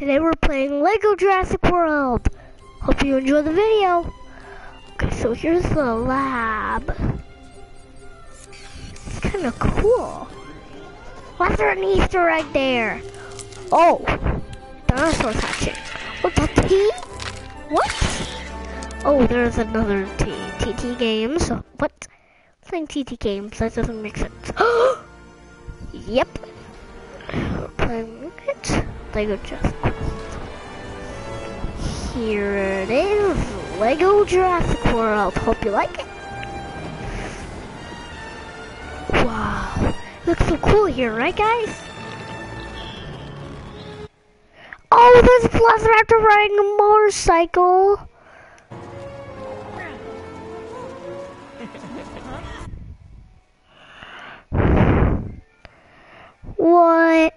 Today we're playing Lego Jurassic World. Hope you enjoy the video. Okay, so here's the lab. It's kind of cool. Why's there an Easter egg there? Oh, dinosaurs hatching. What's a T? What? Oh, there's another T. TT games. What? Playing TT games, that doesn't make sense. Yep. We're playing it. Lego Jurassic World. Here it is, Lego Jurassic World. Hope you like it. Wow, looks so cool here, right guys? Oh, there's a Velociraptor riding a motorcycle. What?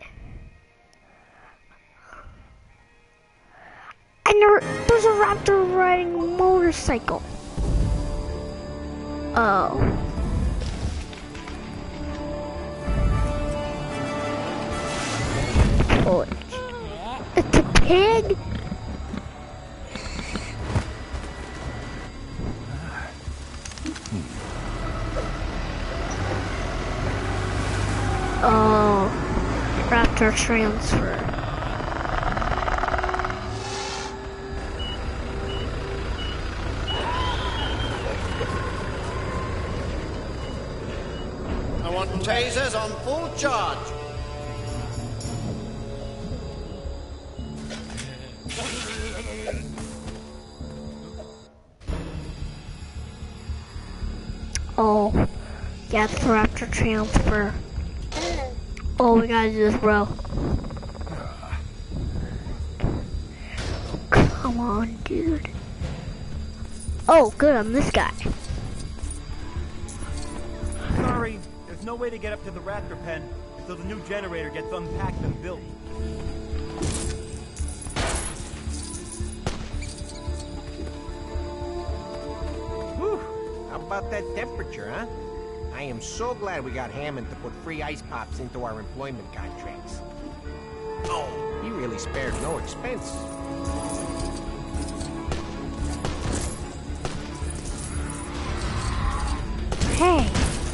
And there's a raptor riding a motorcycle. Oh. Oh, it's a pig? Oh, raptor transfer. Tasers on full charge. Oh, yeah, it's the raptor transfer. Oh, we gotta do this, bro. Come on, dude. Oh, good, I'm this guy. Sorry. There's no way to get up to the raptor pen until the new generator gets unpacked and built. Whew. How about that temperature, huh? I am so glad we got Hammond to put free ice pops into our employment contracts. Oh, he really spared no expense. Hey.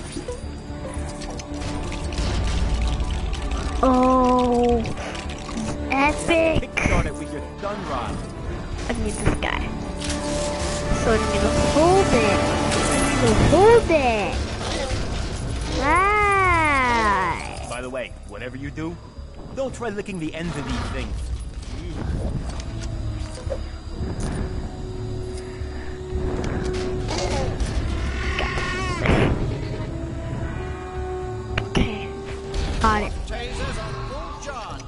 Oh, epic! Kickstart it with your stun rod. I need this guy. So I need to hold it. Hold it. Right. By the way, whatever you do, don't try licking the ends of these things. Okay. Got it. Tasers on full charge.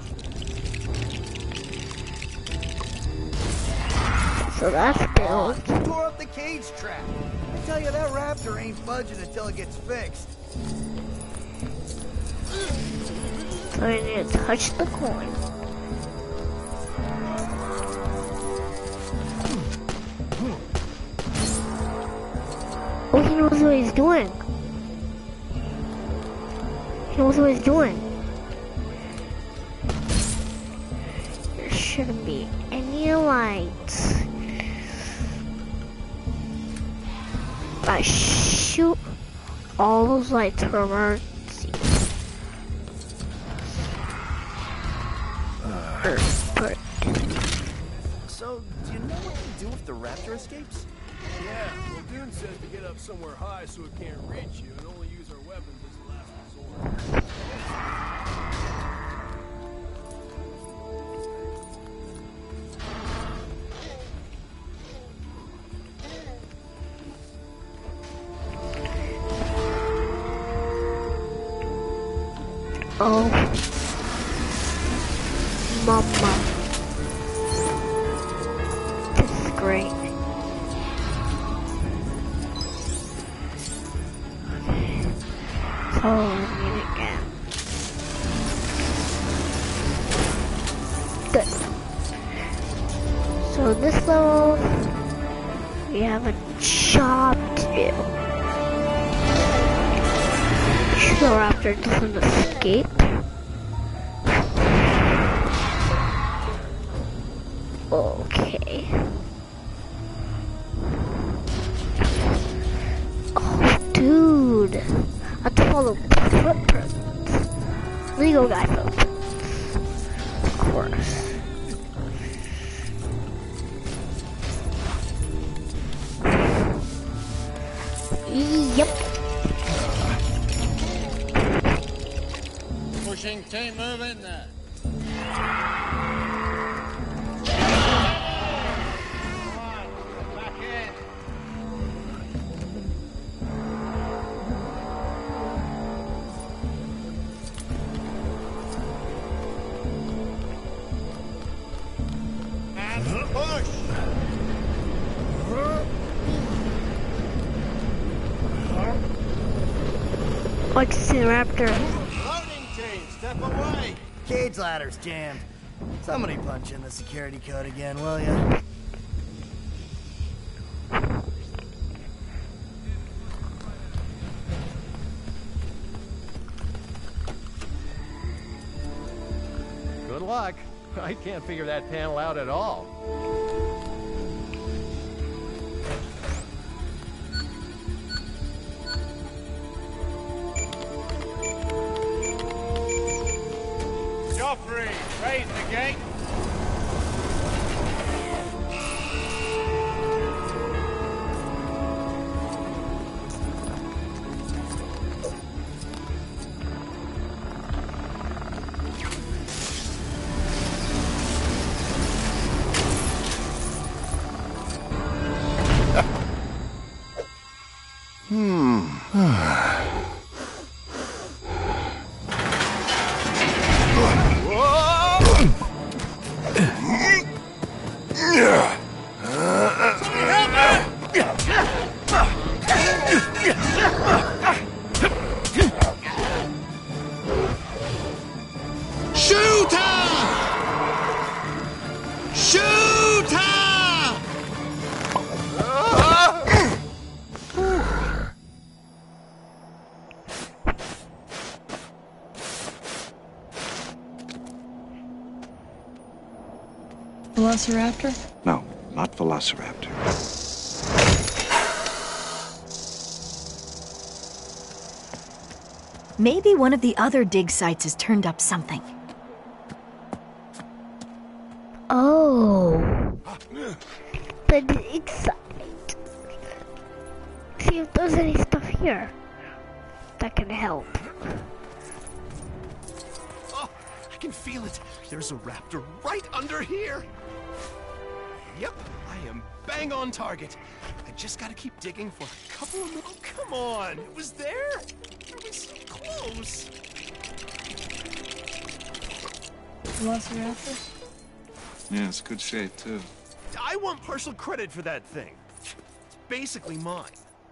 So that's built. Tore up the cage trap. I tell you, that raptor ain't budging until it gets fixed. So I need to touch the coin. Oh, he knows what he's doing. He knows what he's doing. There shouldn't be any lights. I shoot all those lights for emergency. So, do you know what to do if the raptor escapes? Yeah, well, Dune says to get up somewhere high so it can't reach you and only use our weapons as a last resort. Oh, mama, this is great. Oh, I need it again. Good. So this level, we have a job to do. The raptor doesn't escape. Okay. Oh, dude. I have to follow footprints. Legal guy footprints. Of course. Yep. Pushing team, move in there. Back in. And push. Like to see the raptor. Loading team, step away. Cage ladder's jammed. Somebody punch in the security code again, will ya? Good luck. I can't figure that panel out at all. Joffrey, raise the gate. Shoot her! Shoot her! Velociraptor? No, not Velociraptor. Maybe one of the other dig sites has turned up something. Oh. The dig site. See if there's any stuff here that can help. Oh, I can feel it. There's a raptor right under here. Yep, I am bang on target. I just gotta keep digging for a couple of minutes. Oh, come on. It was there. It was so close. Velociraptor? Yeah, it's good shape, too. I want partial credit for that thing. It's basically mine.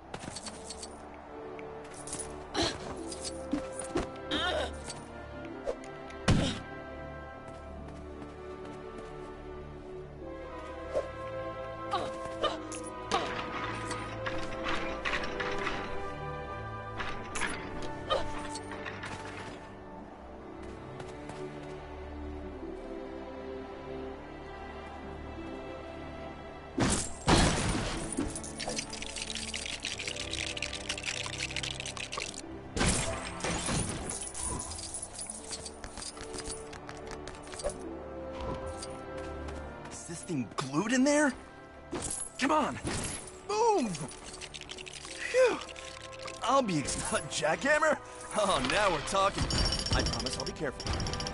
Is this thing glued in there? Come on. Move! Phew. I'll be jackhammer? Oh, now we're talking. I promise I'll be careful.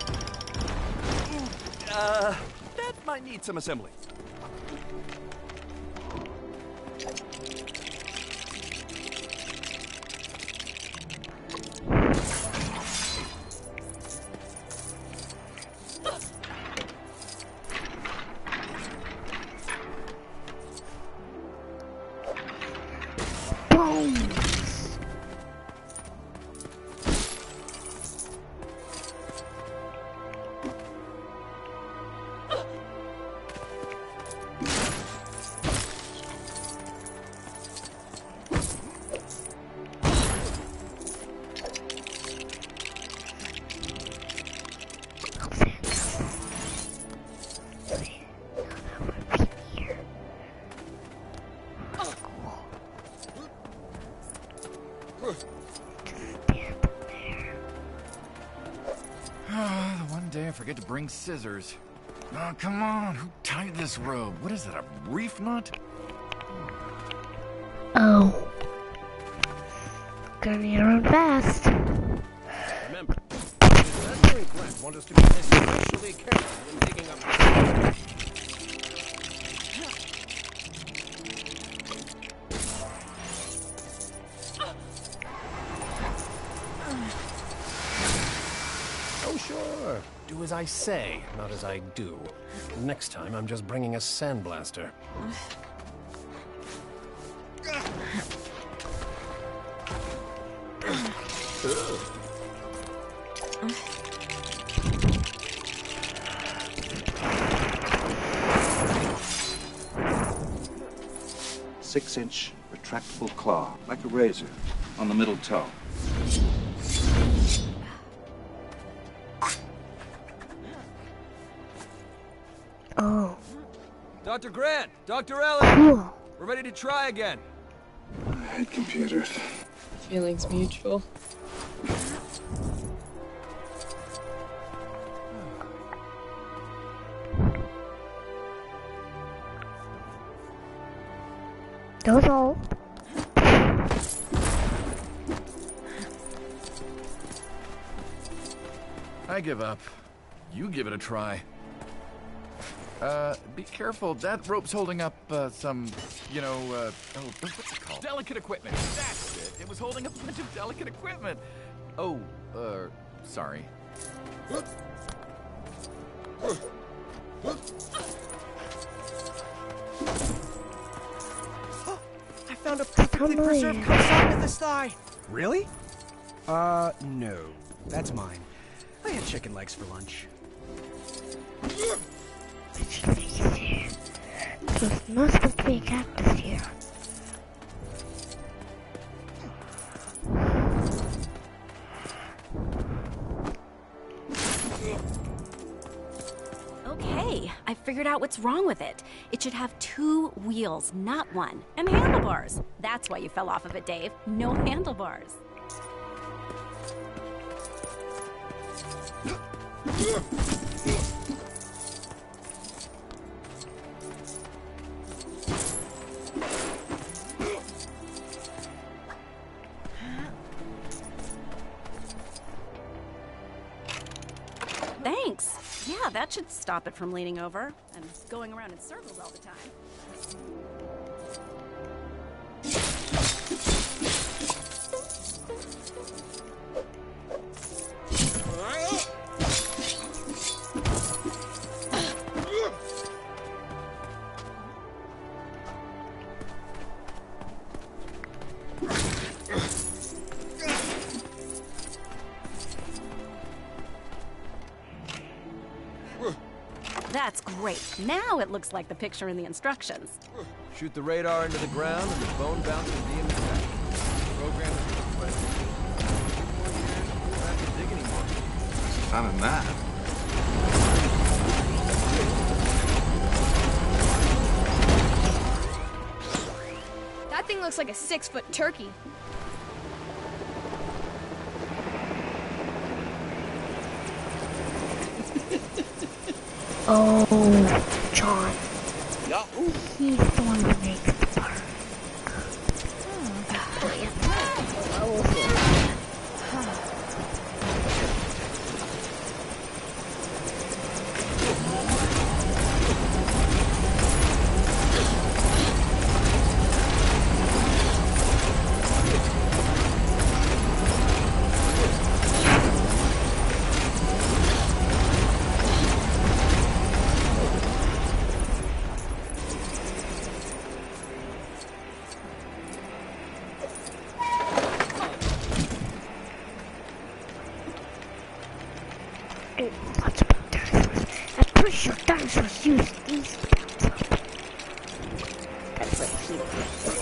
That might need some assembly. using scissors. Oh, come on. Who tied this rope? What is it, a reef knot? Oh. Gonna need to run fast. Remember, Professor and Brent want us to be especially careful when digging up the Oh, sure. Do as I say, not as I do. Next time, I'm just bringing a sandblaster. Six-inch retractable claw, like a razor, on the middle toe. Oh. Dr. Grant! Dr. Ellis! Cool. We're ready to try again. I hate computers. Feelings mutual. Those all. I give up. You give it a try. Be careful. That rope's holding up, some, what's it called? Delicate equipment. That's it. It was holding up a bunch of delicate equipment. Oh, sorry. I found a perfectly preserved croissant in this thigh. Really? No. That's mine. I had chicken legs for lunch. There's not supposed to be a cactus here. Okay, I figured out what's wrong with it. It should have 2 wheels, not 1. And handlebars. That's why you fell off of it, Dave. No handlebars. Thanks. Yeah, that should stop it from leaning over and going around in circles all the time. That's great. Now it looks like the picture in the instructions. Shoot the radar into the ground and the bone bounce will be in the section. Program is requested. 2 more years, we won't have to dig anymore. Not in that. That thing looks like a 6-foot turkey. Oh, John. He's the one who makes the park. What's about dinosaurs? I'm pretty sure dinosaurs use these things. That's what he said.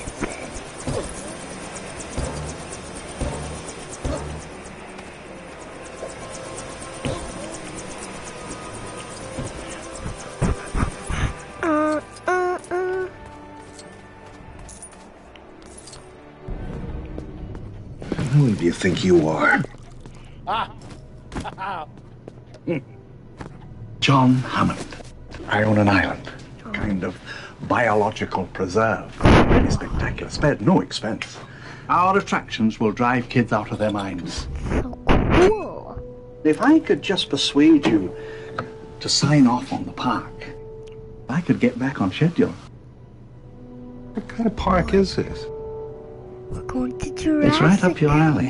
Who do you think you are? John Hammond. I own an island, kind of biological preserve. Really spectacular, spared no expense. Our attractions will drive kids out of their minds. So cool. If I could just persuade you to sign off on the park, I could get back on schedule. What kind of park is this? We're going to Jurassic. It's right up your alley.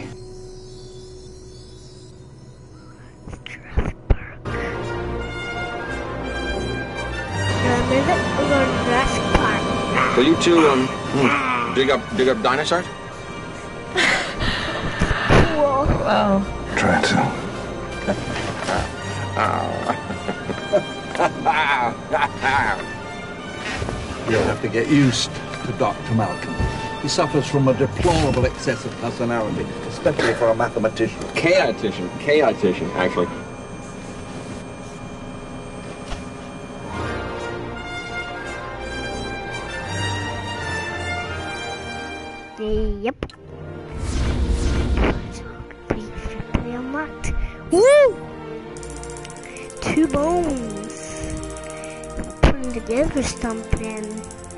Jurassic Park. We're going to Jurassic Park. So you two, dig up dinosaurs? Cool. Wow. Try to. You'll have to get used to Dr. Malcolm. He suffers from a deplorable excess of personality, especially for a mathematician. Chaotician, actually. Yep. Pretty unlocked. Woo! 2 bones. Putting together something.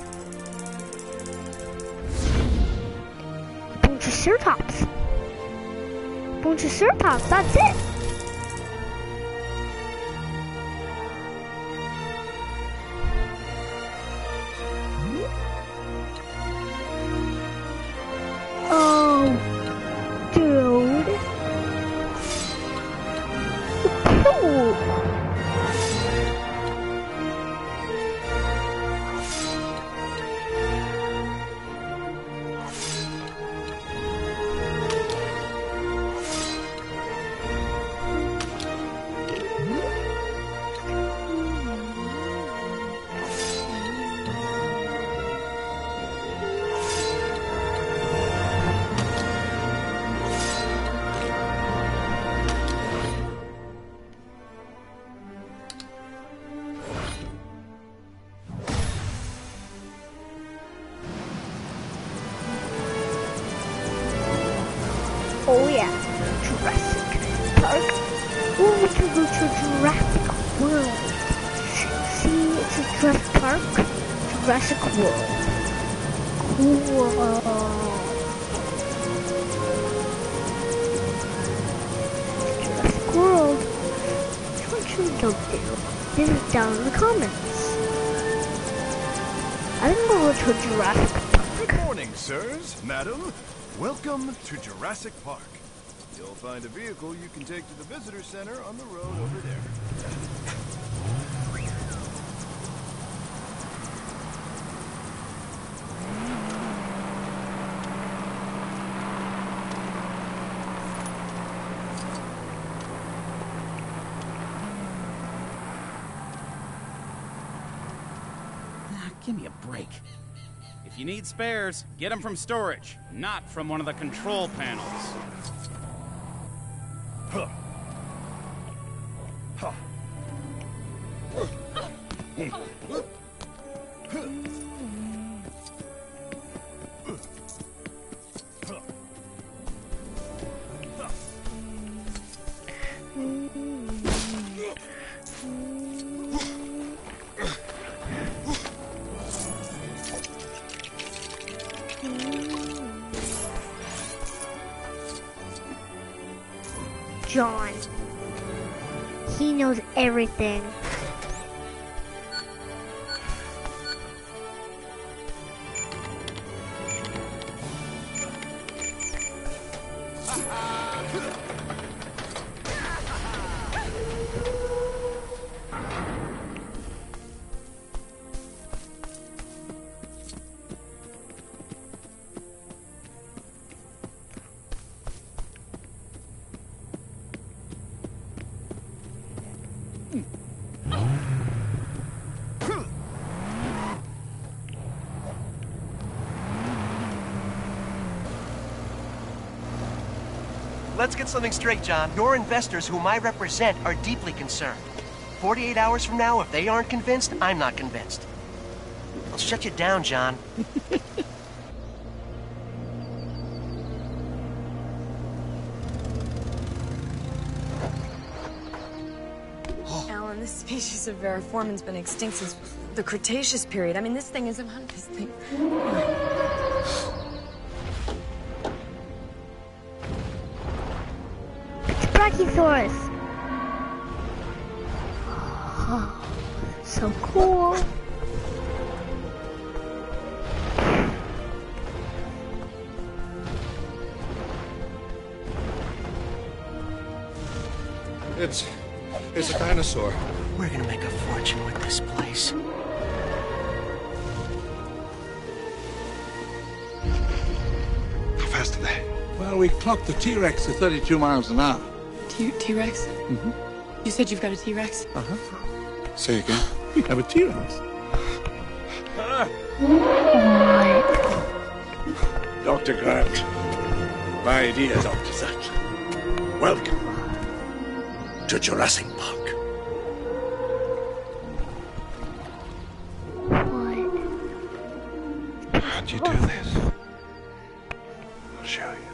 Bunch of surtops. That's it. Oh, dude. Cool. Oh yeah, Jurassic Park. Oh, we can go to Jurassic World. See, it's a Jurassic Park, Jurassic World. Cool. Jurassic World. What should we go do? This is down in the comments. I think we'll go to Jurassic Park. Good morning, sirs, madam. Welcome to Jurassic Park. You'll find a vehicle you can take to the visitor center on the road over there. Give me a break. If you need spares, get them from storage, not from one of the control panels. Huh. Huh. John. He knows everything. Let's get something straight, John. Your investors, whom I represent, are deeply concerned. 48 hours from now, if they aren't convinced, I'm not convinced. I'll shut you down, John. Alan, this species of Variformin's been extinct since the Cretaceous period. I mean, this thing is about this thing. It's Brachiosaurus. Oh, so cool. It's a dinosaur. We're gonna make a fortune with this place. How fast are they? Well, we clocked the T-Rex to 32 miles an hour. T-Rex? Mm-hmm. You said you've got a T-Rex? Uh-huh. Say again. We have a T-Rex. Dr. Grant. My dear Dr. Zachman. Welcome to Jurassic Park. How'd you do this? I'll show you.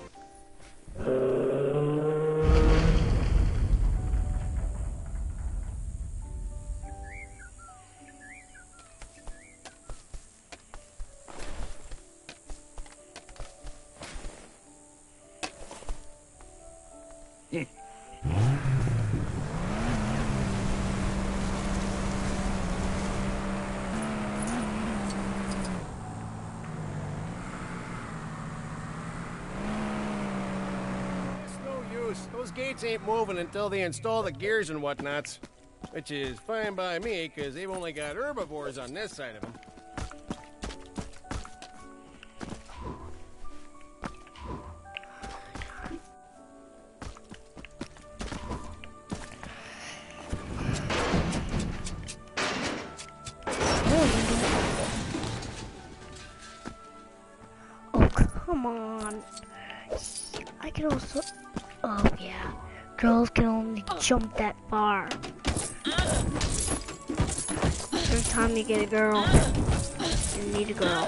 Those gates ain't moving until they install the gears and whatnots. Which is fine by me, because they've only got herbivores on this side of them. Oh, come on. I can also... Oh, yeah. Girls can only jump that far. Every time you get a girl, you need a girl.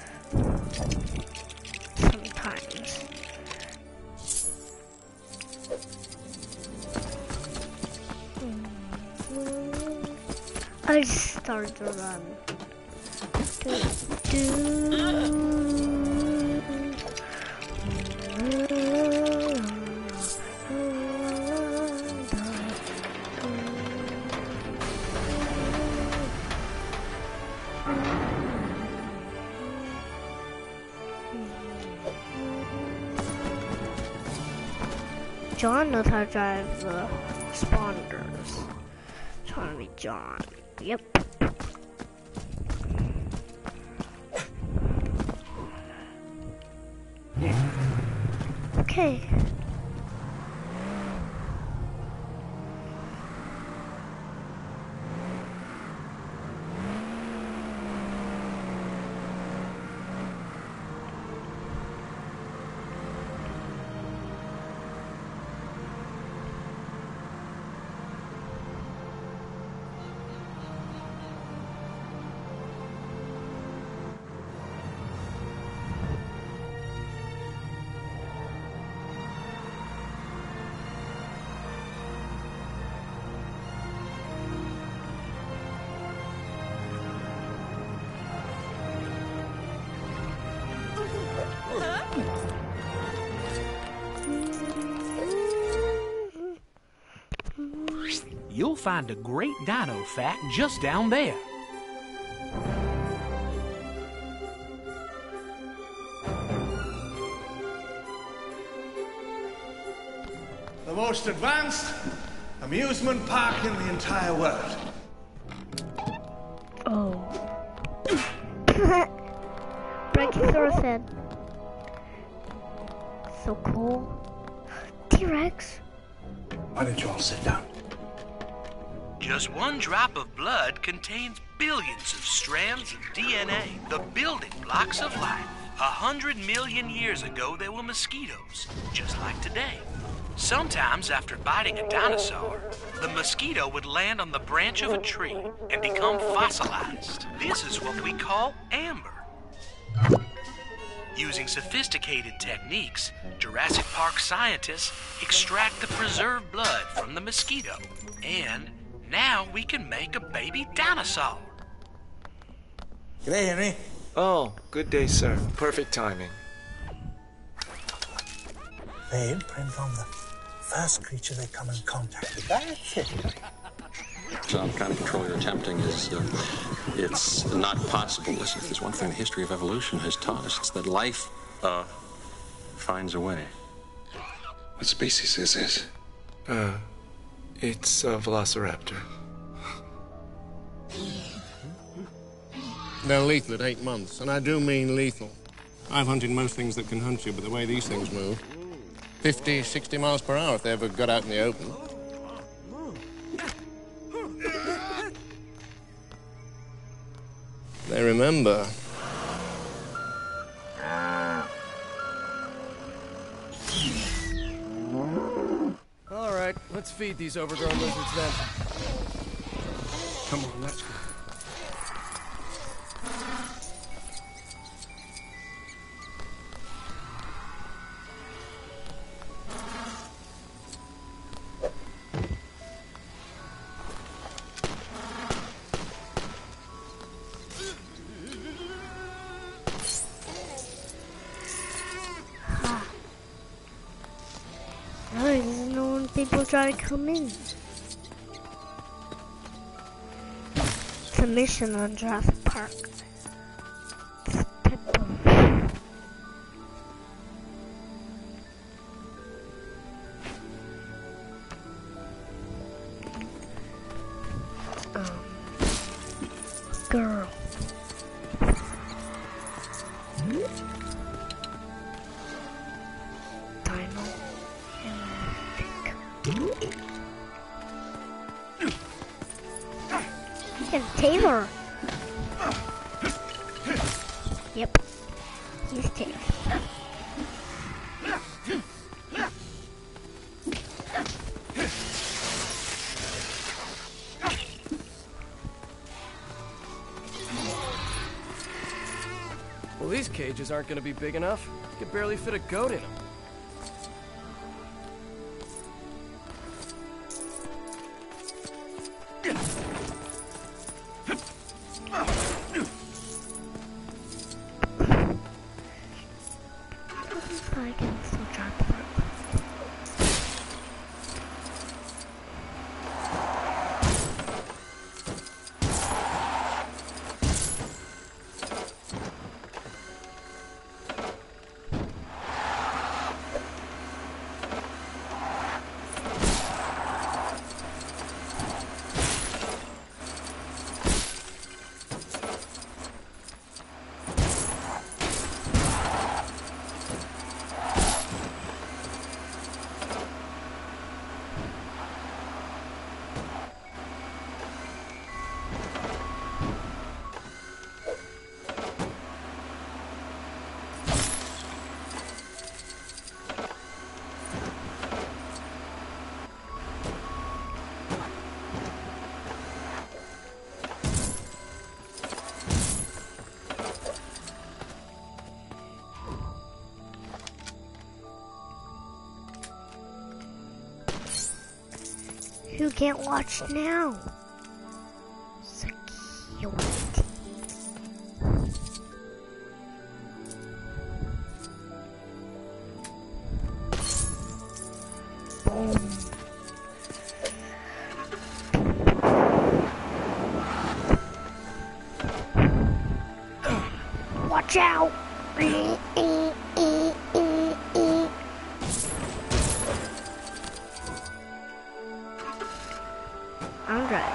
Sometimes. I just started to run. John knows how to drive the spawners. Trying to be John. Yep. Okay. You'll find a great dino fact just down there. The most advanced amusement park in the entire world. Oh. Brachiosaurus head. So cool. T-Rex. Why don't you all sit down? Just one drop of blood contains billions of strands of DNA, the building blocks of life. 100 million years ago, there were mosquitoes, just like today. Sometimes, after biting a dinosaur, the mosquito would land on the branch of a tree and become fossilized. This is what we call amber. Using sophisticated techniques, Jurassic Park scientists extract the preserved blood from the mosquito and Now we can make a baby dinosaur. G'day, Henry. Oh, good day, sir. Perfect timing. They imprint on the first creature they come in contact with. That's it. Some kind of control you're attempting is, it's not possible. Listen, if there's one thing the history of evolution has taught us, it's that life, finds a way. What species is this? It's a velociraptor. They're lethal at 8 months, and I do mean lethal. I've hunted most things that can hunt you, but the way these things move, 50, 60 miles per hour if they ever got out in the open. They remember. All right, let's feed these overgrown lizards then. Come on, let's go. I didn't know when people try to come in. It's a mission on Jurassic Park. It's type of... girl. Dino. He's Taylor. Yep. He's Taylor. Well, these cages aren't going to be big enough. You could barely fit a goat in them. I can still try to work. You can't watch now. Security. Boom. Watch out. I'm driving.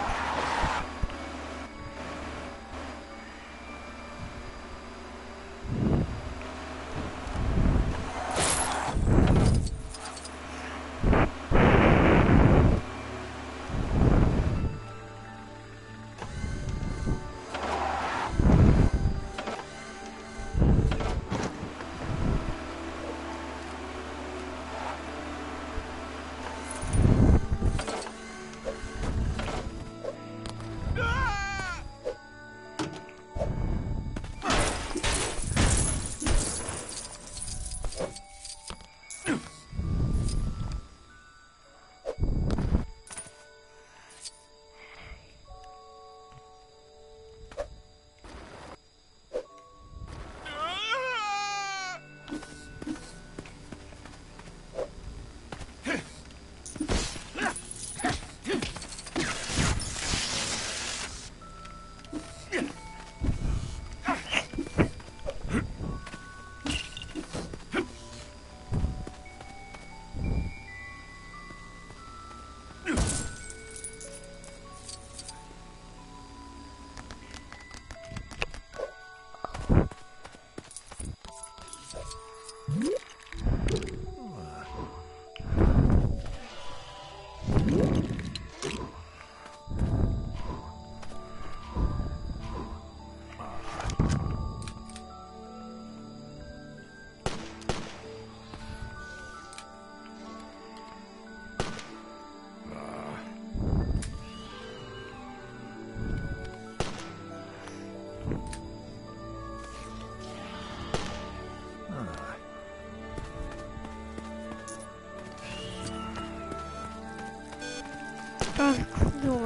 No.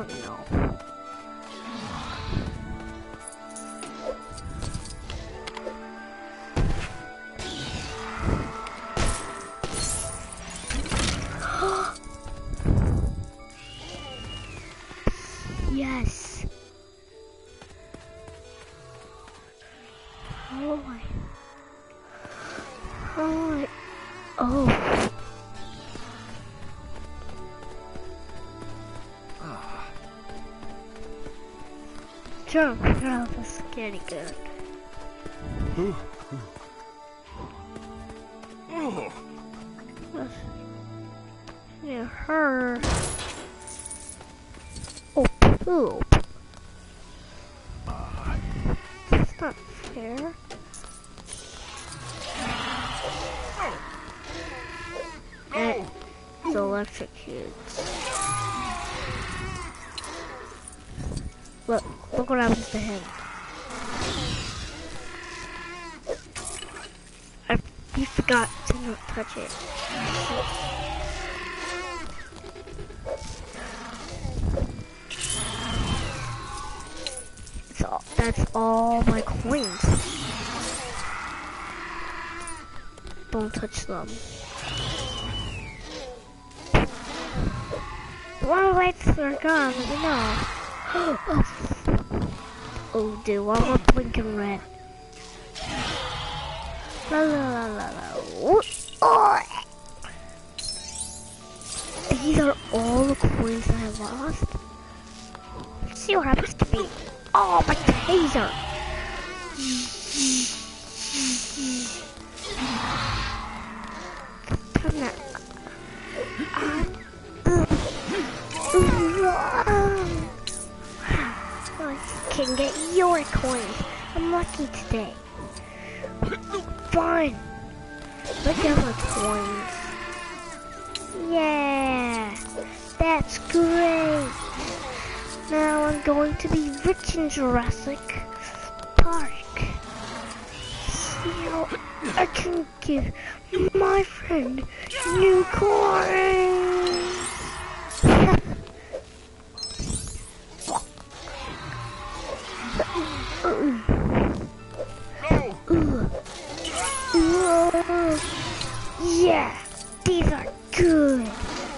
Yes. Oh. Jump, this is getting good. Yeah, her. Oh, poop. That's not fair. It's electrocuted. Look what happens to him. You forgot to not touch it. That's all my coins. Don't touch them. One lights are gone, let me know. Oh dude, one more blinking red. La la la la la. Oh. These are all the coins I lost. Let's see what happens to me. Oh, my taser! Turn that. I can get your coins. I'm lucky today. Fine. Look at my coins. Yeah, that's great. Now I'm going to be rich in Jurassic Park. See how I can give my friend new coins. Yeah, these are good.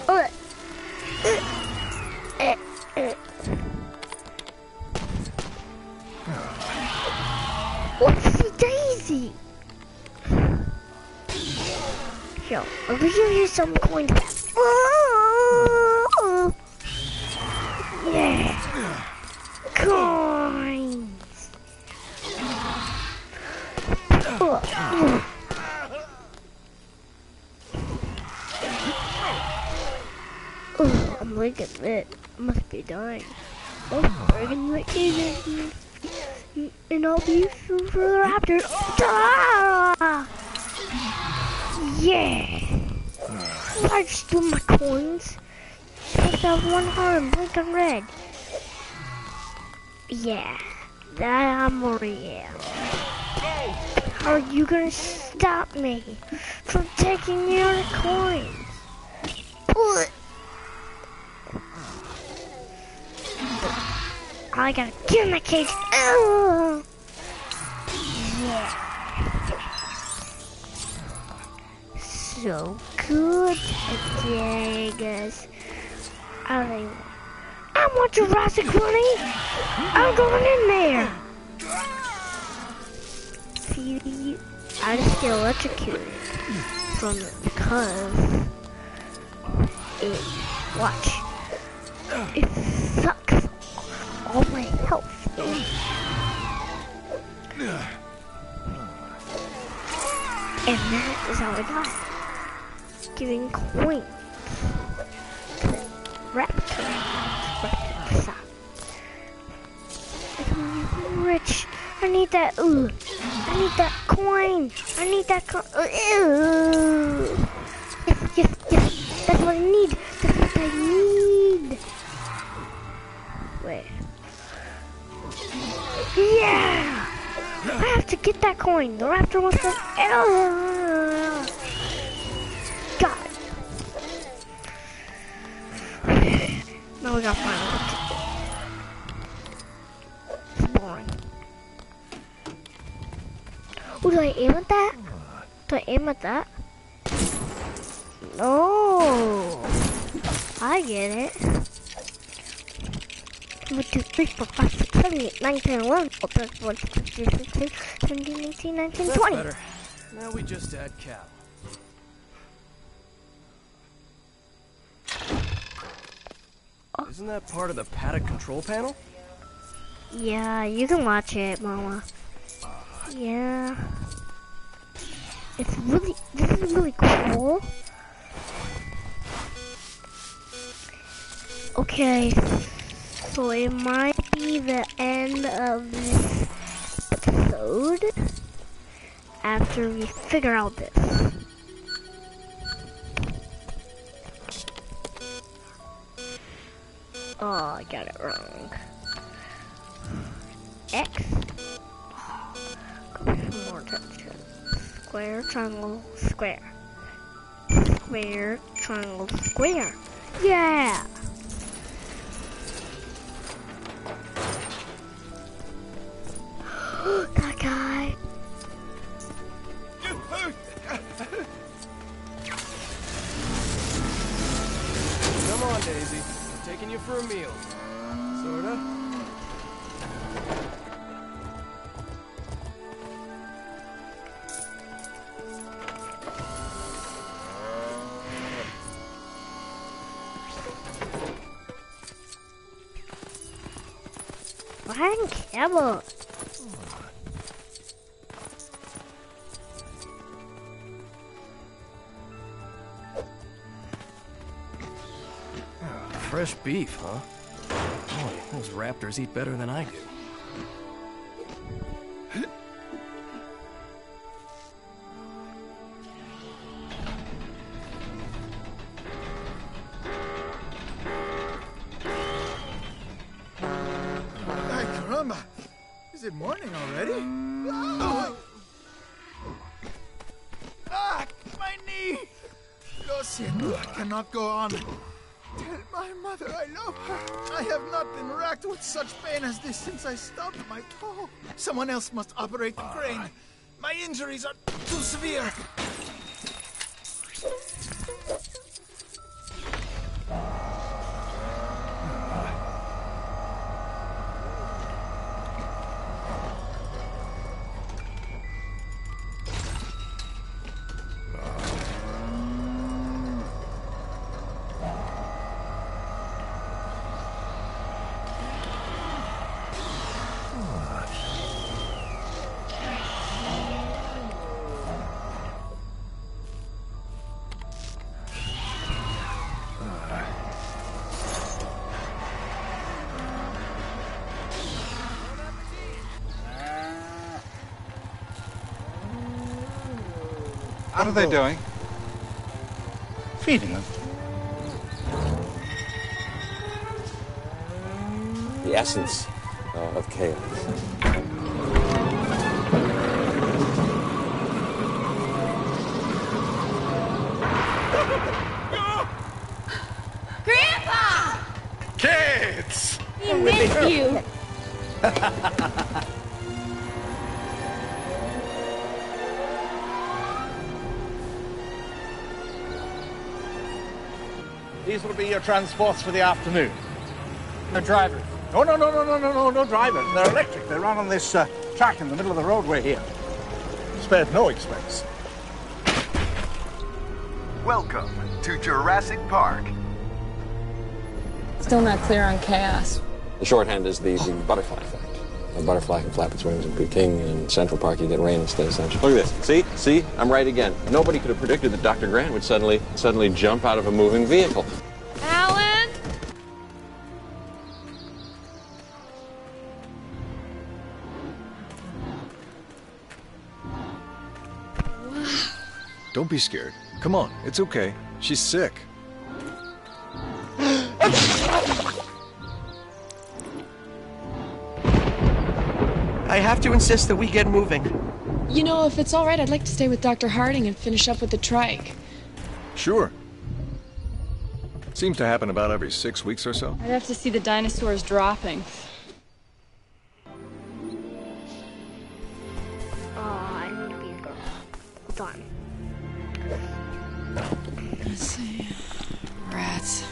Whoopsie daisy! Yo, I'll give you some coins back. Oh, yeah, coins. Oh, I'm like a bit. I must be dying. Oh, we're gonna make it. And I'll be super raptor. Ah! Yeah! I just do my coins. Take that one harm, blink on red. Yeah, that I'm already. How are you gonna stop me from taking your coins? I gotta get in the cage. Oh. Yeah. So good today, guys. I want Jurassic running. I'm going in there. See, I just get electrocuted from it because it. Watch. It sucks all my health. And that is how I died. Giving coins to Raptor. I'm rich. I need that. I need that coin. I need that coin. Yes. That's what I need. That's what I need. Wait. Yeah! I have to get that coin. The raptor wants to. God. Now we gotta find it. It's boring. Oh, do I aim at that? Do I aim at that? No. I get it. 1, 2, 3, 4, 5, 6, 7, 8, 9, 10, 11, 12, 13, 14, 15, 16, 17, 18, 19, 20. Better. Now we just add cow. Isn't that part of the paddock control panel? Yeah, you can watch it, Mama. Yeah. This is really cool. Okay, so it might be the end of this episode after we figure out this. Oh, I got it wrong. X. More touches. Square, triangle, square. Square, triangle, square. Yeah! That guy. Come on, Daisy. I'm taking you for a meal. Sorta. Fine camel. Fresh beef, huh? Boy, those raptors eat better than I do. Ay, caramba! Is it morning already? Oh. Ah, my knee! Lo siento, I cannot go on. Tell my mother I love her. I have not been racked with such pain as this since I stubbed my toe. Someone else must operate the crane. My injuries are too severe. What are they doing? Feeding them. The essence of chaos. Grandpa! Kids! We missed you. These will be your transports for the afternoon. No drivers. No drivers. They're electric. They run on this track in the middle of the roadway here. Spared no expense. Welcome to Jurassic Park. Still not clear on chaos. The shorthand is the butterfly effect. A butterfly can flap its wings and be king. In Central Park, you get rain instead of sunshine. Look at this. See? I'm right again. Nobody could have predicted that Dr. Grant would suddenly jump out of a moving vehicle. Alan? Don't be scared. Come on, it's okay. She's sick. I have to insist that we get moving. You know, if it's all right, I'd like to stay with Dr. Harding and finish up with the trike. Sure. Seems to happen about every 6 weeks or so. I'd have to see the dinosaurs dropping. I need to be a girl. Hold on. Let's see. Rats.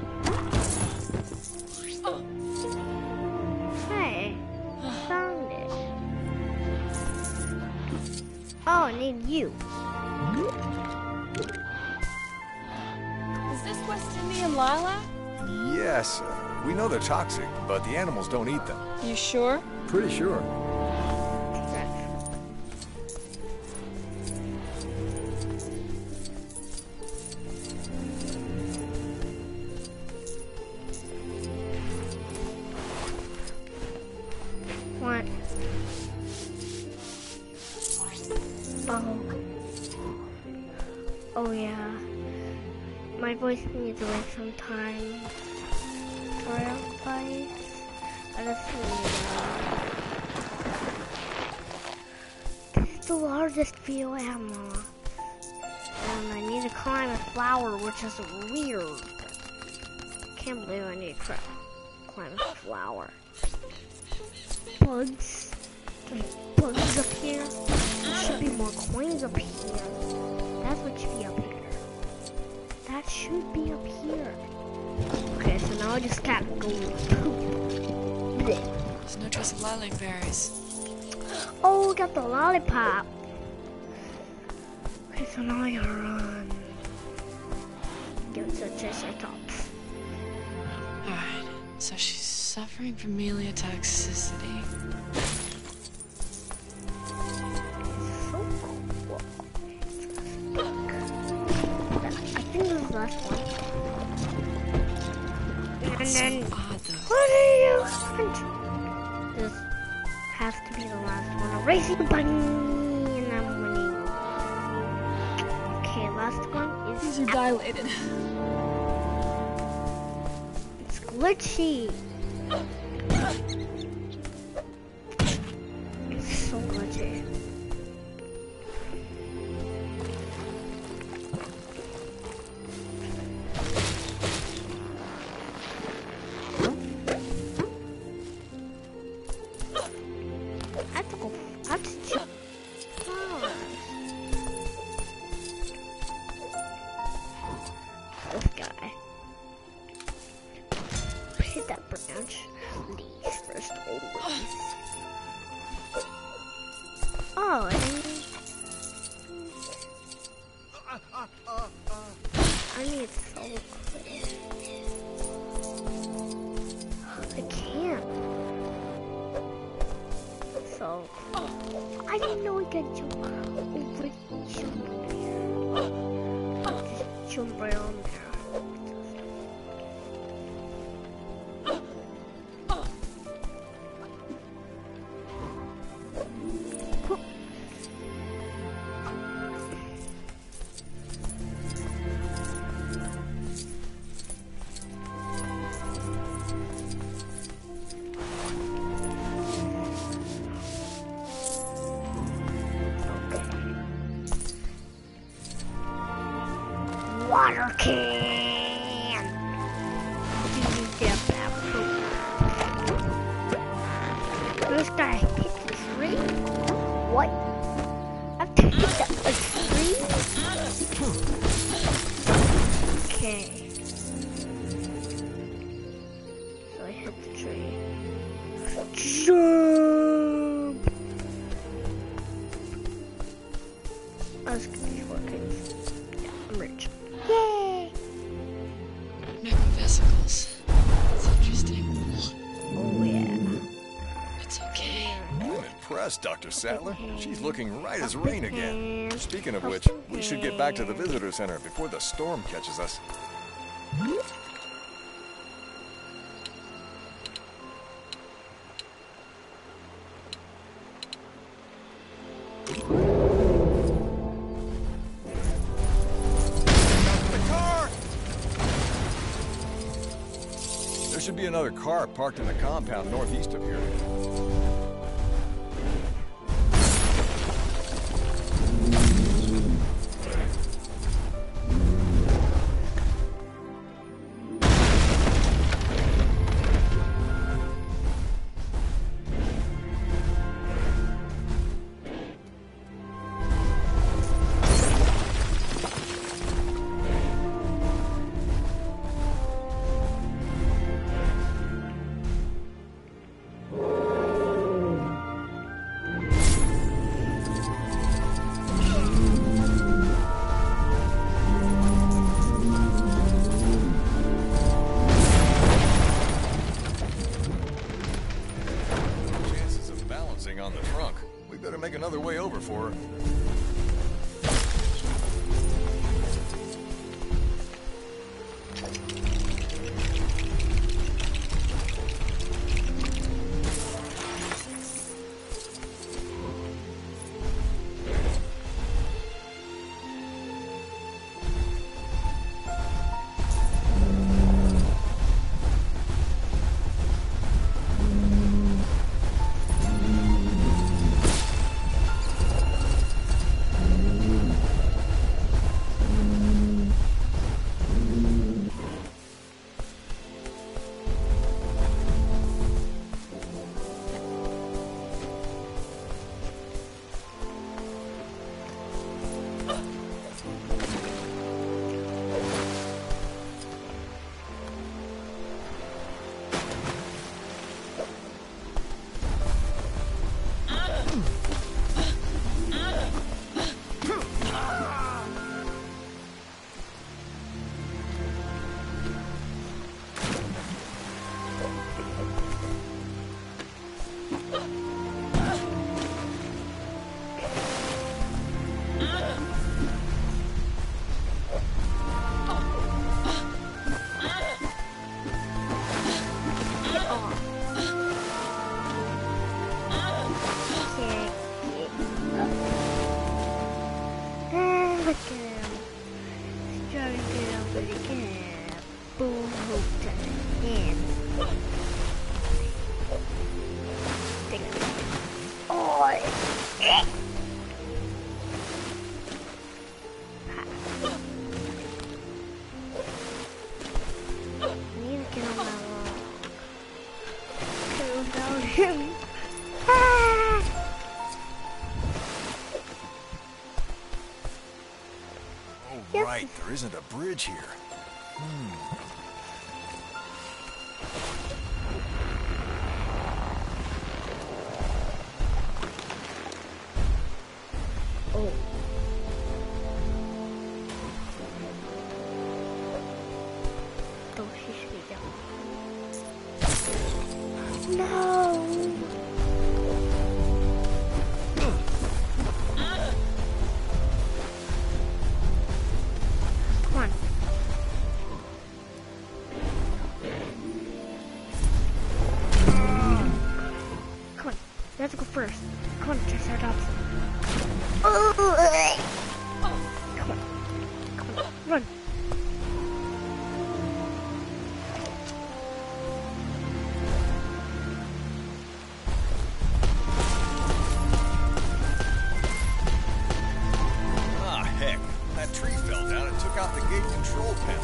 Hey, found it. Oh, I need you. Is this West Indian lilac? Yes, we know they're toxic, but the animals don't eat them. You sure? Pretty sure. What? Oh yeah. My voice needs to wait some time for advice. I just need this is the largest field animal. And I need to climb a flower, which is weird. Can't believe I need to climb a flower. Bugs. There's bugs up here. There should be more coins up here. That's what should be up here. That should be up here. Okay, so now I just gotta go poop. There's no trace of lilac berries. Oh, got the lollipop. Okay, so now I gotta run. Get to the Triceratops. Alright, so she's suffering from meliotoxicity. So cool. I think this is the last one. And then, odd, though. what do you want? This has to be the last one. A racing bunny, and I'm winning. Okay, last one is. These are dilated. It's glitchy. It's so glitchy. This guy. Hit that branch. Leaves first, always. Oh, I need so quick. I can't. So, I didn't know I could jump over the jump there. I'll just jump right on there. Water can. This guy hit the tree. What? I've hit a tree. Okay. So I hit the tree. Jump. I was gonna be working. Yeah, I'm rich. Yay! Necrovesicles. That's interesting. Oh yeah. It's okay. I'm impressed, Dr. Sattler. She's looking right as rain again. Speaking of which, we should get back to the visitor center before the storm catches us. There should be another car parked in the compound northeast of here. trunk. We better make another way over for her. Right, there isn't a bridge here. Oh. Oh, she should be down. No! Let's go first. Come on, Triceratops. Oh, come on. Come on. Run. Ah, heck. That tree fell down and took out the gate control panel.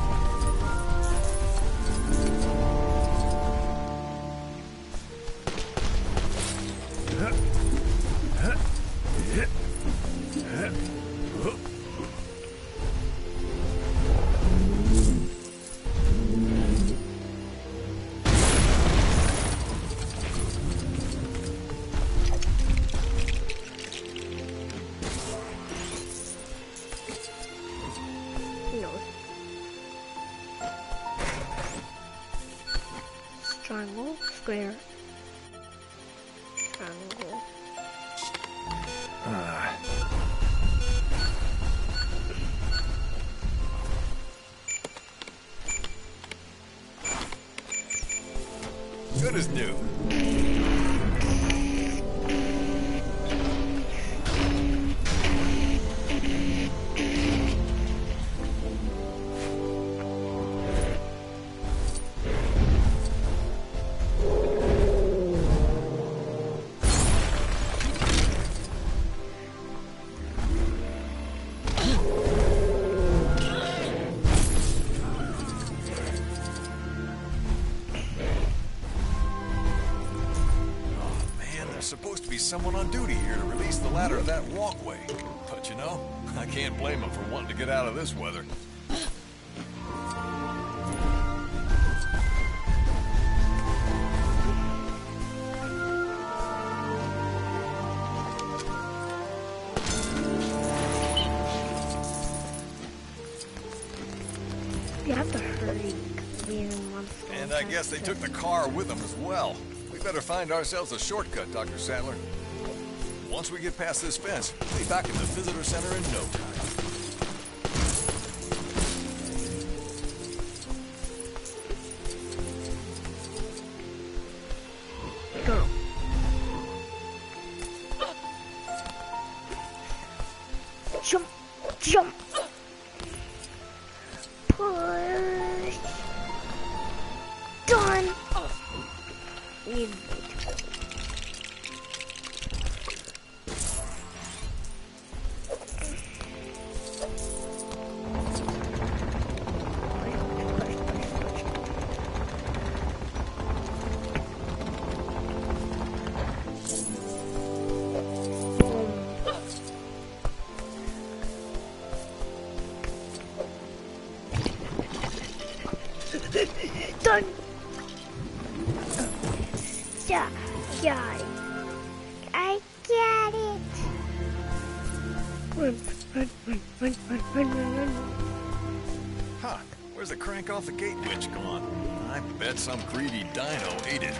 Triangle, square, triangle. Good as new. Supposed to be someone on duty here to release the ladder of that walkway. But you know, I can't blame them for wanting to get out of this weather. You have to hurry. And I guess they took the car with them as well. We better find ourselves a shortcut, Dr. Sattler. Once we get past this fence, we'll be back in the visitor center in no time. Go. Jump, jump. Push. Done. Need done. Yeah, yeah. I get it. Run, run, run, run, run, run, run, run. Huh, where's the crank off the gate winch gone? I bet some greedy dino ate it.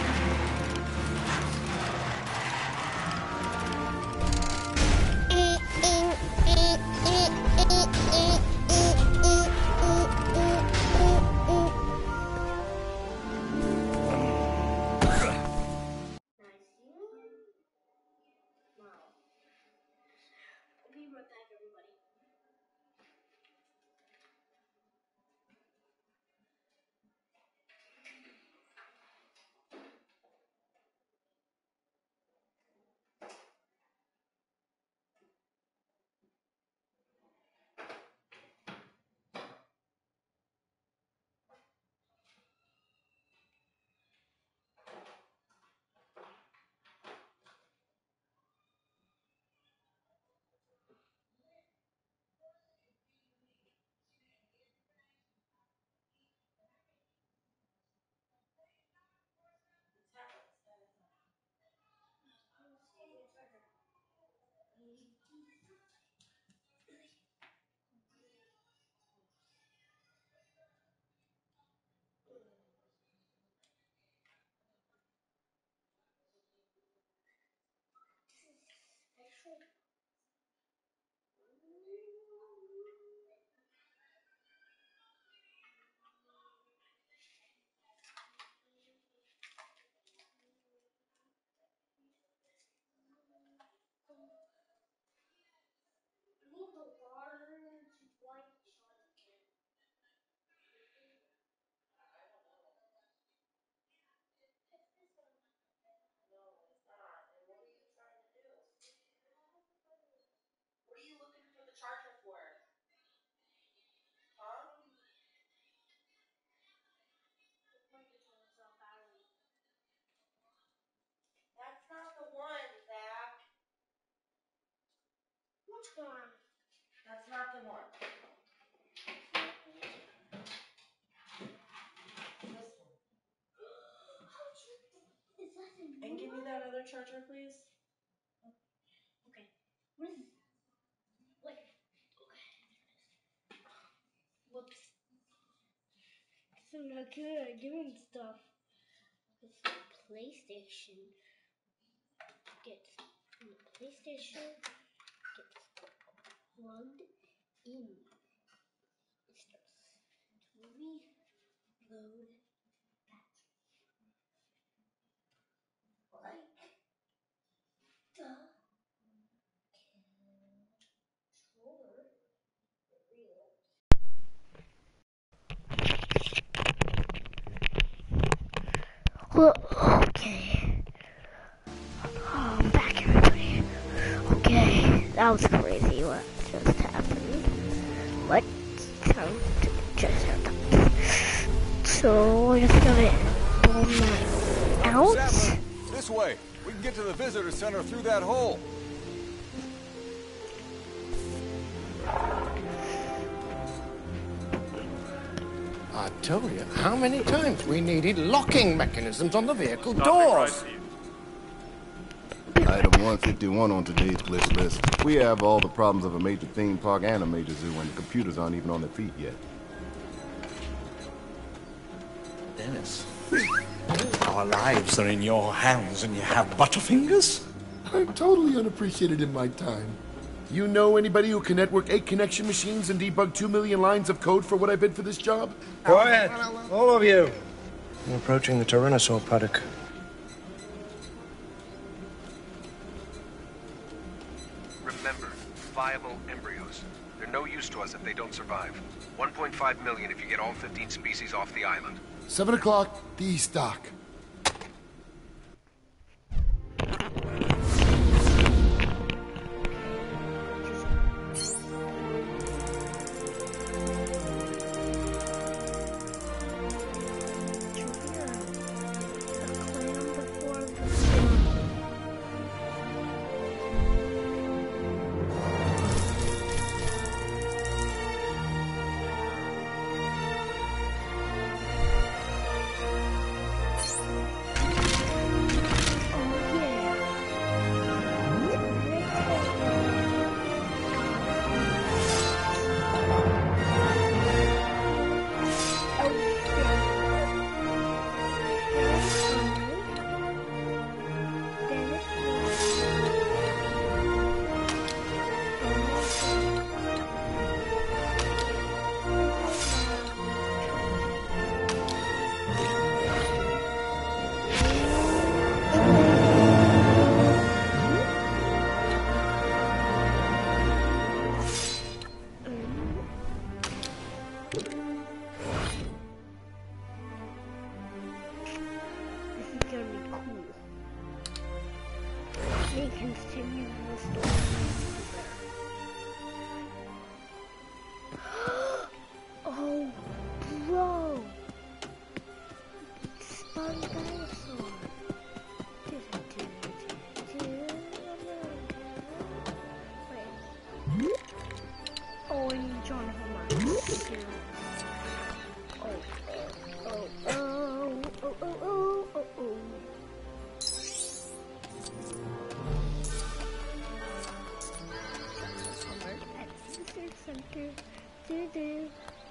And give me that other charger, please. Okay. What is this? Like, okay. Whoops. I'm not good at doing stuff. It's the PlayStation. Gets the PlayStation gets plugged in. It starts to reload like the controller. Well, okay. Oh, I'm back, everybody. Okay, that was crazy. What just happened? What just happened? So we're just gonna bomb that out. Zachman, this way. We can get to the visitor center through that hole. I told you how many times we needed locking mechanisms on the vehicle doors. Item 151 on today's glitch list. We have all the problems of a major theme park and a major zoo, and the computers aren't even on their feet yet. Dennis, our lives are in your hands and you have butterfingers? I'm totally unappreciated in my time. You know anybody who can network 8 connection machines and debug 2 million lines of code for what I bid for this job? Quiet, all of you. I'm approaching the Tyrannosaur paddock. Remember, viable embryos. They're no use to us if they don't survive. 1.5 million if you get all 15 species off the island. 7 o'clock, the East Dock. Oh, bro. Spun dinosaur. Wait. Oh, I need John Homer. Oh. Center. Do.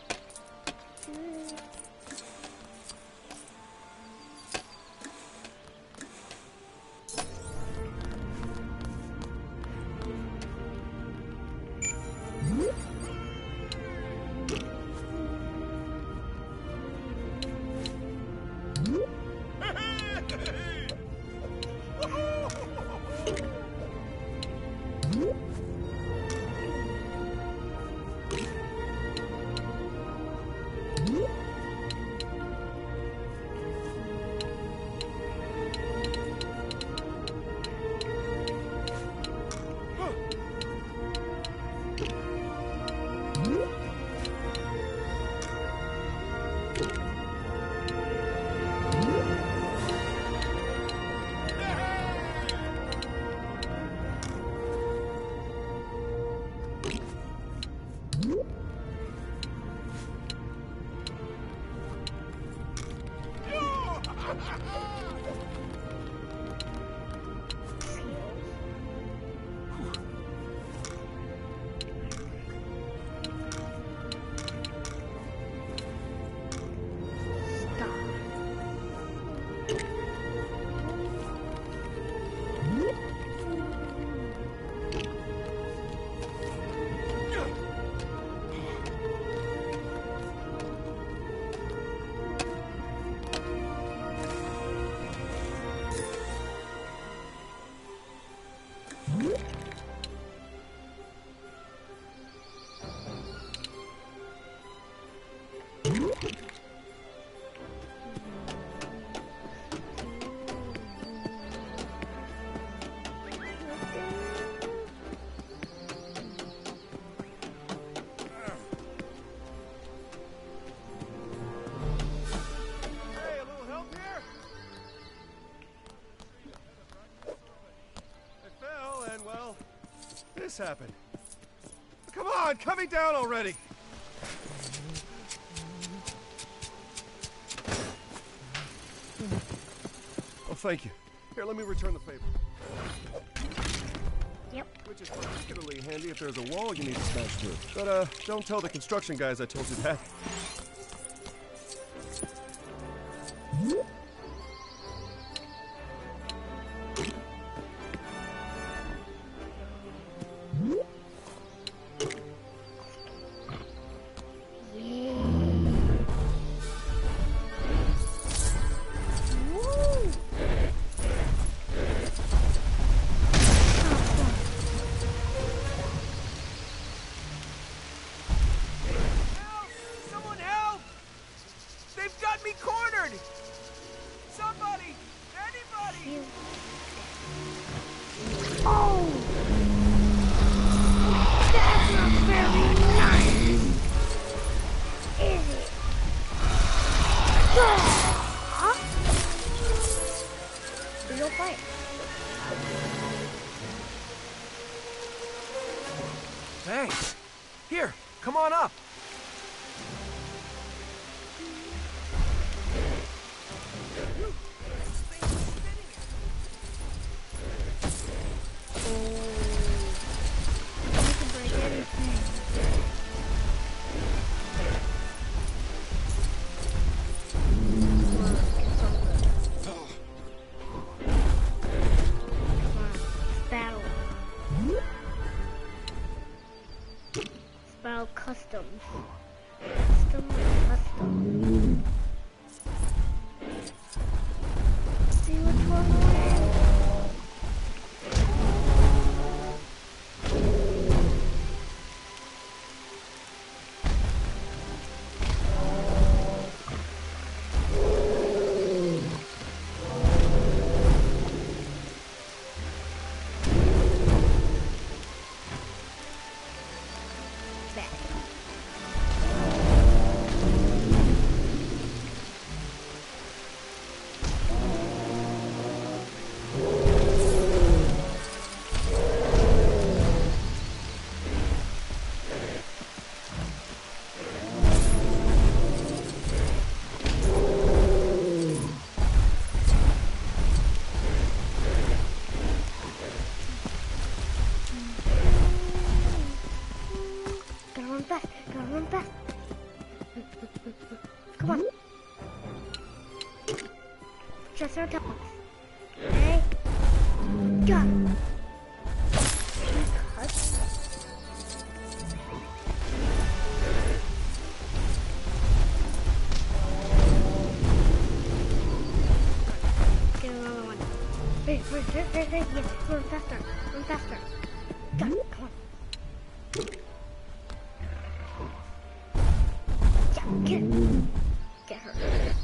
This happened. Come on, cut me down already. Oh, thank you. Here, let me return the favor. Yep. Which is particularly handy if there's a wall you need to smash through. But, don't tell the construction guys I told you that. Oh! That's not very nice, is it? Huh? Real fight. Thanks. Here, come on up. Battle customs. Custom. See which one Gotta run fast. Come on. Just our topics. Okay. Got it. Get another one. Hey, yes, run faster. Run faster. Got it. Come on. Get her.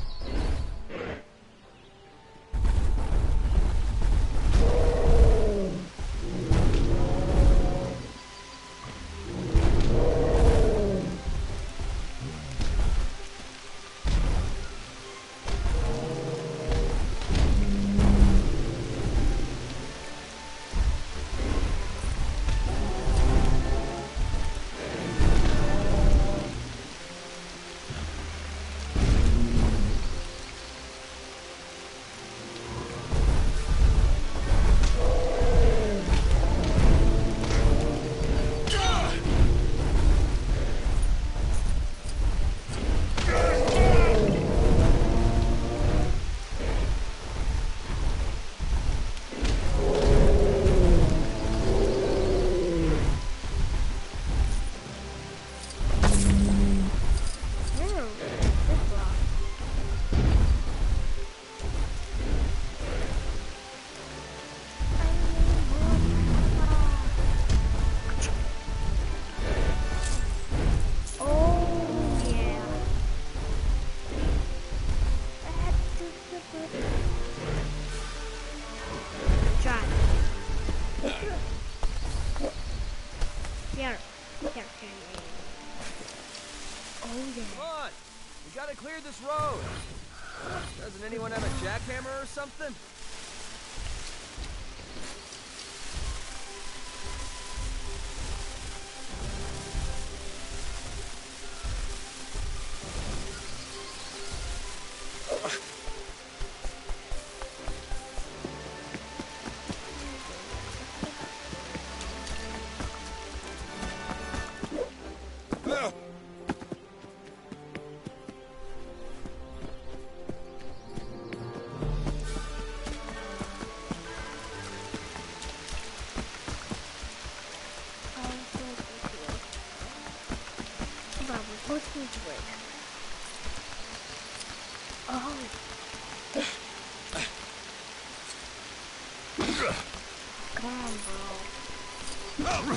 Come on! We gotta clear this road! Doesn't anyone have a jackhammer or something? Oh. Come on, bro.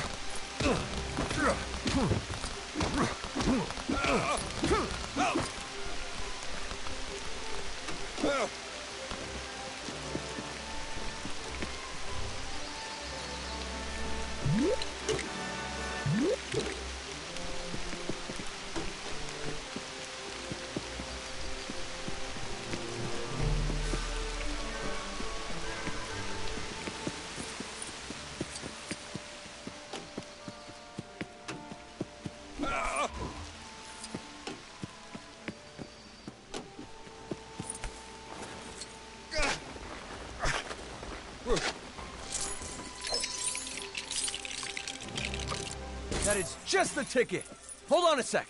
That is just the ticket. Hold on a sec.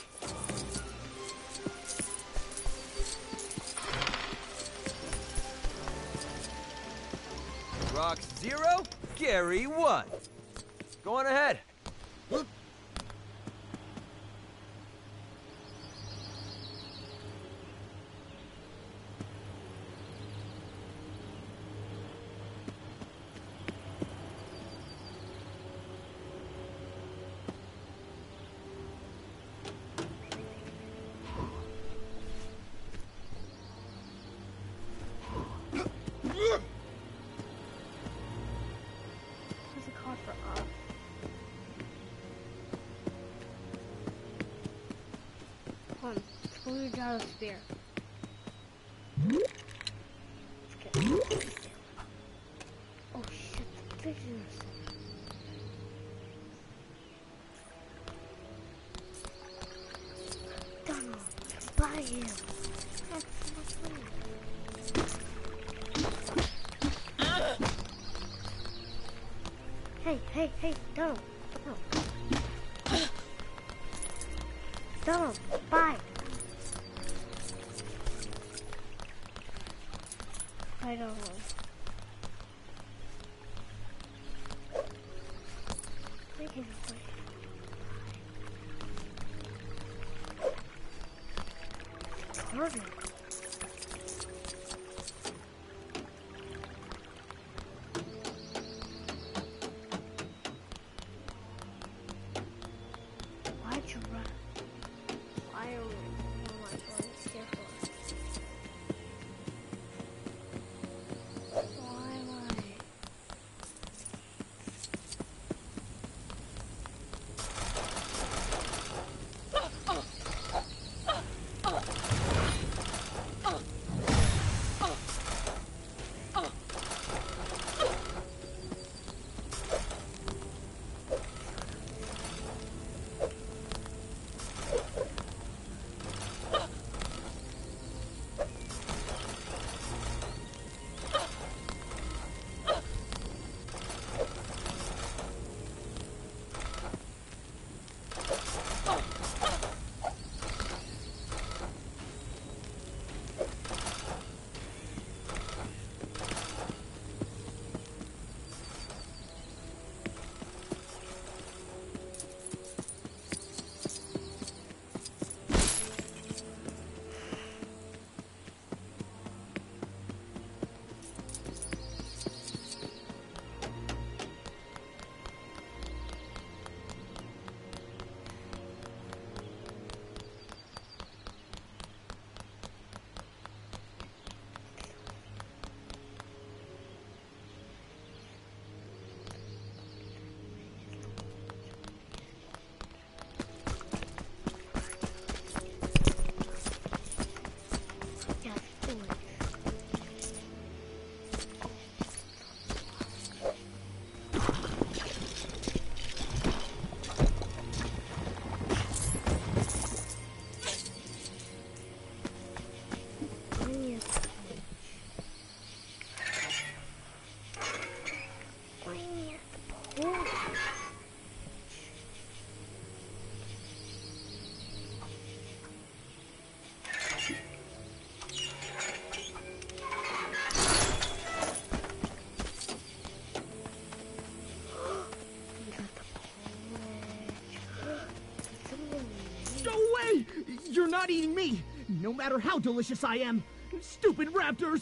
Rox 0, Gary 1. Go on ahead. There's a card for us. Come on, pull your gyro spear. Let's get Oh shit, the prisoners. Donald, buy him. That's not funny. Hey, Donald. Donald, bye. I don't know. Make it away. Target. Why'd you run? Why are we here for? Why am I? You're not eating me, no matter how delicious I am. Stupid raptors!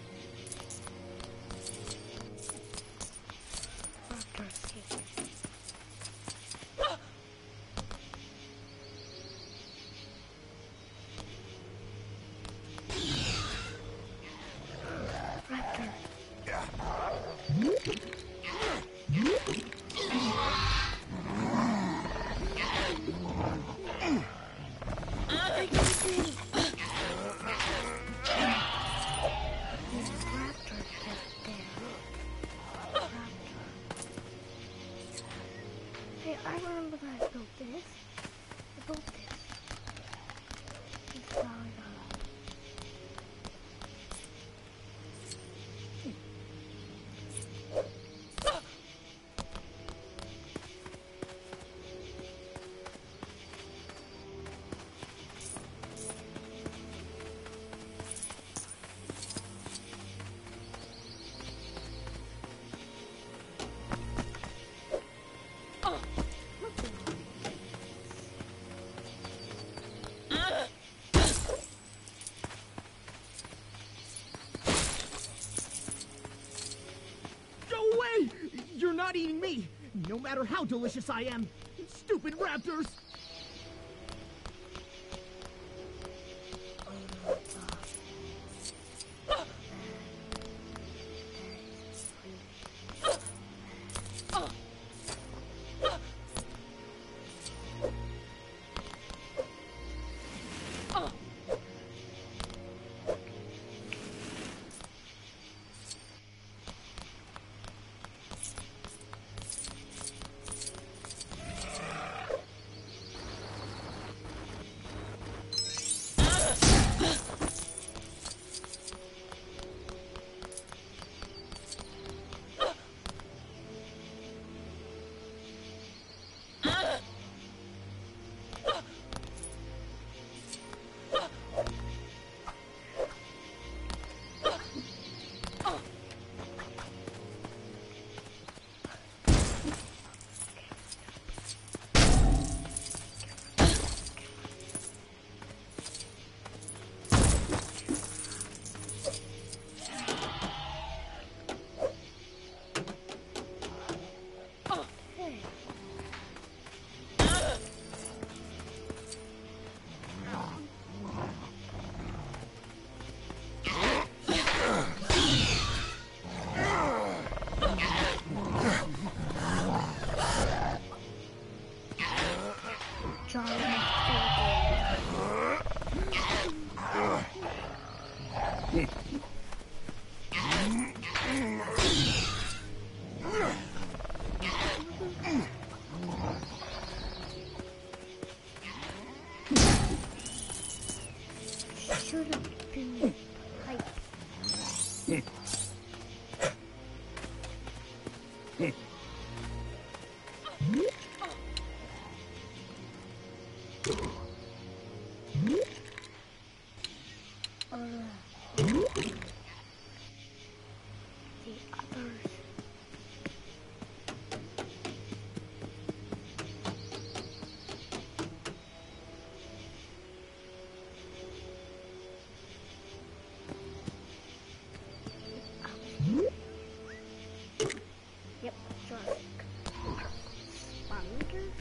Hey, I remember that I built this. I built this. This is how I got it. eating me, no matter how delicious I am. Stupid raptors! Should have been like. Yep, Jurassic. Spider?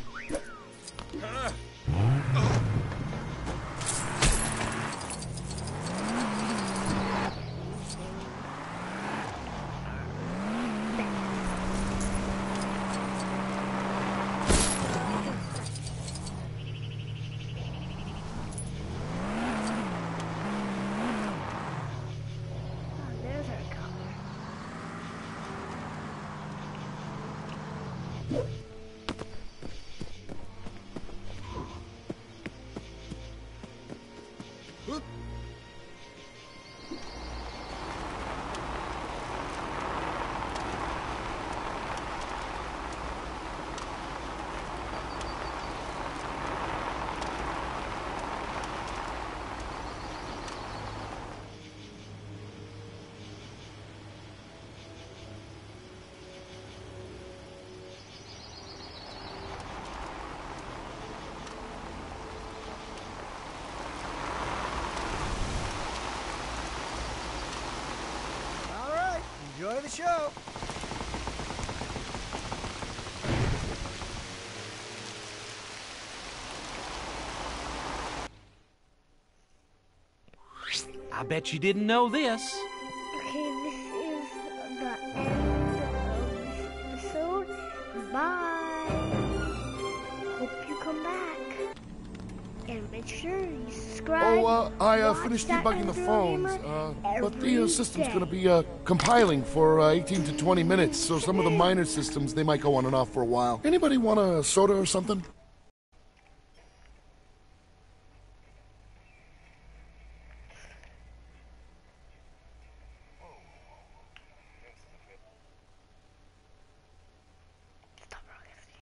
There's our car. All right, enjoy the show. I bet you didn't know this. Okay, this is the end of this episode. Bye. Hope you come back. And make sure you subscribe. Oh, I watch finished that debugging the Android phones, Gamer but the every system's day. going to be compiling for 18 to 20 minutes, so some of the minor systems, they might go on and off for a while. Anybody want a soda or something?